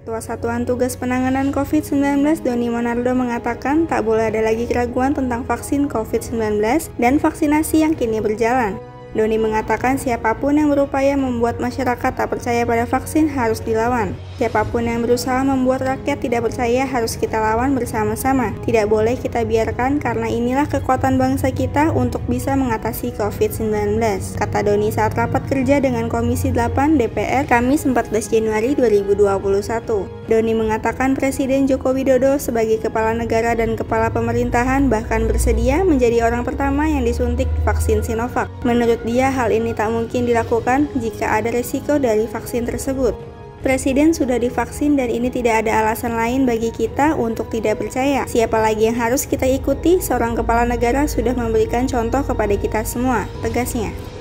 Ketua Satuan Tugas Penanganan COVID-19 Doni Monardo mengatakan tak boleh ada lagi keraguan tentang vaksin COVID-19 dan vaksinasi yang kini berjalan. Doni mengatakan siapapun yang berupaya membuat masyarakat tak percaya pada vaksin harus dilawan. Siapapun yang berusaha membuat rakyat tidak percaya harus kita lawan bersama-sama. Tidak boleh kita biarkan karena inilah kekuatan bangsa kita untuk bisa mengatasi COVID-19, kata Doni saat rapat kerja dengan Komisi 8 DPR Kamis 14 Januari 2021. Doni mengatakan Presiden Joko Widodo sebagai kepala negara dan kepala pemerintahan bahkan bersedia menjadi orang pertama yang disuntik vaksin Sinovac. Menurut dia, hal ini tak mungkin dilakukan jika ada resiko dari vaksin tersebut. Presiden sudah divaksin dan ini tidak ada alasan lain bagi kita untuk tidak percaya. Siapa lagi yang harus kita ikuti? Seorang kepala negara sudah memberikan contoh kepada kita semua, tegasnya.